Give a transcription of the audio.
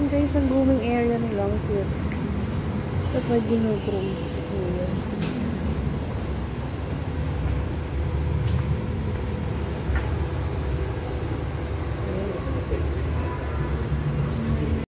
yan guys, ang grooming area nila. Ang cute. Tapos may ginugroom si kuya.